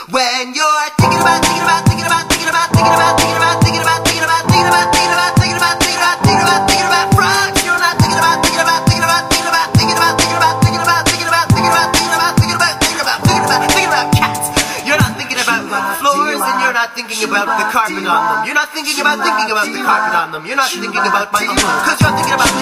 When you're thinking about frogs, you're not thinking about cats. You're not thinking about floors, and you're not thinking about the carpet on them. You're not thinking about the carpet on them. You're not thinking about Michael Moon, 'cause you're thinking about